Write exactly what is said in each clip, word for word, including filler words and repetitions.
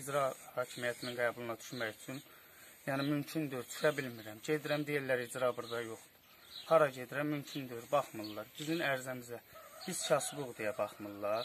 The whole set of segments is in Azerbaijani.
icra hakimiyyətinin qəbuluna düşmək üçün, yəni mümkündür, düşə bilmirəm. Gedirəm, deyirlər icra burada yoxdur. Hara gedirəm, mümkündür, baxmırlar. Bizim ərzəmizə biz kasıbıq deyə baxmırlar.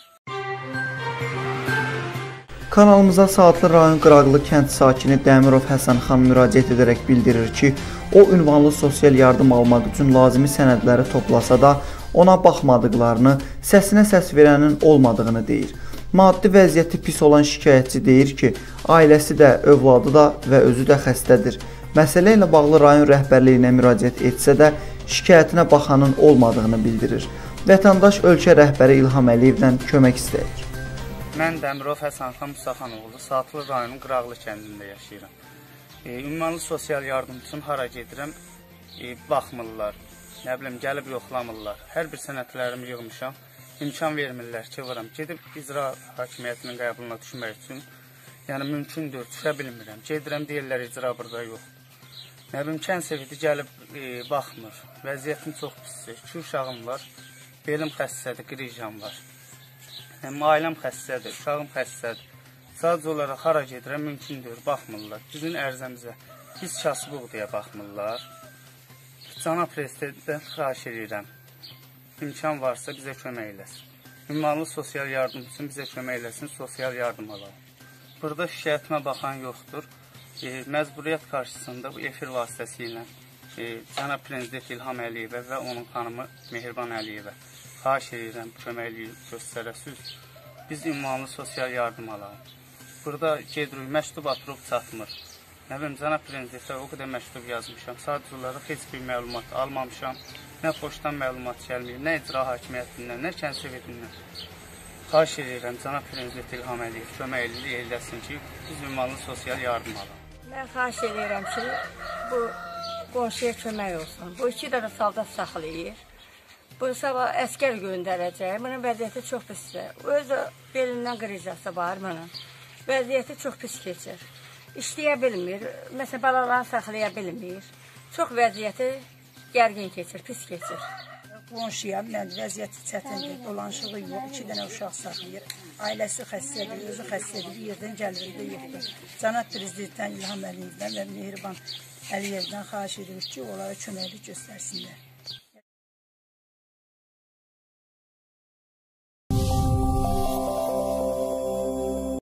Kanalımıza Saatlı rayon Qıraqlı kənd sakini Dəmirov Həsənxan müraciət edərək bildirir ki, o ünvanlı sosial yardım almaq üçün lazımi sənədləri toplasa da ona baxmadıqlarını, səsinə səs verənin olmadığını deyir. Maddi vəziyyəti pis olan şikayətçi deyir ki, ailəsi də, övladı da və özü də xəstədir. Məsələ ilə bağlı rayon rəhbərliyinə müraciət etsə də şikayətinə baxanın olmadığını bildirir. Vətəndaş ölkə rəhbəri İlham Əliyevdən kömək istəyir. Mən Dəmirov Həsənxan Musaxanoğlu, Saatlı rayonun Qıraqlı kəndində yaşayıram. E, ünvanlı sosial yardım üçün hara gedirəm, e, baxmırlar, nə bilim, gəlib yoxlamırlar. Hər bir sənədlərimi yığmışam, imkan vermirlər ki, varam. Gedib icra hakimiyyətinin qəbuluna düşmək üçün, yəni mümkündür, düşə bilmirəm. Gedirəm, deyirlər icra burada yoxdur. Nə bilim, kənd sevidi gəlib e, baxmır, vəziyyətim çox pisdir. İki uşağım var, belim xəstədir, qrijam var. Həm ailəm xəstədir, uşağım xəstədir. Sadəcə olaraq hara gedirəm, mümkündür, baxmırlar. Bizim ərzəmizə biz kasıbıq deyə baxmırlar. Cənab Prezidentdən xahiş edirəm, imkan varsa bizə kömək eləsin. Ünvanlı sosial yardım üçün bizə kömək eləsin, sosial yardım alalım. Burada şikayətimə baxan yoxdur. E, məcburiyyət qarşısında bu efir vasitəsilə e, Cənab Prezident İlham Əliyevə və onun xanımı Mehriban Əliyevə xahiş edirəm, köməkliyi göstərəsiniz. Biz ünvanlı sosial yardım alalım. Burada gedirik, məktub atırıb çatmır. Nə bilim, Cənab Prezidentə o qədər məktub yazmışam. Sadəcə olaraq heç bir məlumat almamışam. Nə poçtdan məlumat gəlməyib, nə icra hakimiyyətindən, nə kənd sevedindən. Xahiş edirəm, Cənab Prezident İlham Əliyev kömək eləsin ki, biz ünvanlı sosial yardım alalım. Mən xahiş edirəm ki, bu qonşuya kömək olsun. Bu iki dənə saldat saxlayır. Bu sabah əskər göndərəcək. Bunun vəziyyəti çox pisdir. Öz belindən qrijası var bunun. Vəziyyəti çox pis keçir. İşləyə bilmir. Məsələn, balalarını saxlaya bilmir. Çox vəziyyəti gərgin keçir, pis keçir. Qonşuyam, mən vəziyyəti çətindir. Dolanışığı yox, iki dənə uşaq saxlayır. Ailəsi xəstədir, özü xəstədir, bir yerdən gəlir, bir yoxdur. Cənab Prezidentdən İlham Əliyevdən və Mehriban Əliyevdən xahiş edirik ki, onlara köməklik göstərsinlər.